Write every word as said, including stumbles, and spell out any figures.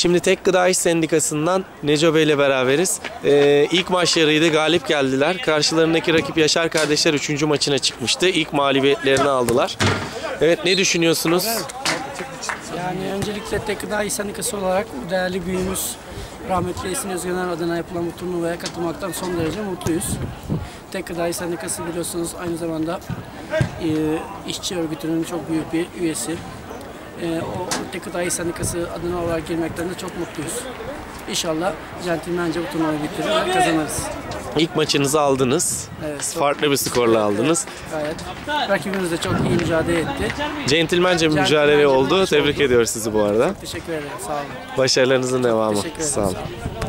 Şimdi Tek Gıda İş Sendikası'ndan Neco Bey ile beraberiz. Ee, ilk maçlarıydı, galip geldiler. Karşılarındaki rakip Yaşar kardeşler üçüncü maçına çıkmıştı. İlk mağlubiyetlerini aldılar. Evet, ne düşünüyorsunuz? Yani öncelikle Tek Gıda İş Sendikası olarak bu değerli büyüğümüz rahmetli Esin Özgener adına yapılan bu turnuvaya katılmaktan son derece mutluyuz. Tek Gıda İş Sendikası biliyorsunuz aynı zamanda e, işçi örgütünün çok büyük bir üyesi. E, o Tek Gıda İş Sendikası adına olarak girmekten de çok mutluyuz. İnşallah centilmence bu turnuvayı bitirir ve kazanırız. İlk maçınızı aldınız. Evet, Farklı bir skorla aldınız. Evet, gayet. Rakibimiz de çok iyi mücadele etti. Centilmence bir mücadele Centilmence bir oldu. maç Tebrik oldu. ediyoruz sizi bu arada. Teşekkür ederim. Sağ olun. Başarılarınızın devamı. Teşekkür ederim. Sağ olun. Sağ olun.